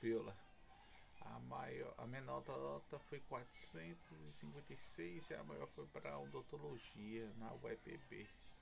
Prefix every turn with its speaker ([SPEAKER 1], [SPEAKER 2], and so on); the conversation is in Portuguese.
[SPEAKER 1] Piola. A menor nota foi 456 e a maior foi para odontologia na UEPB.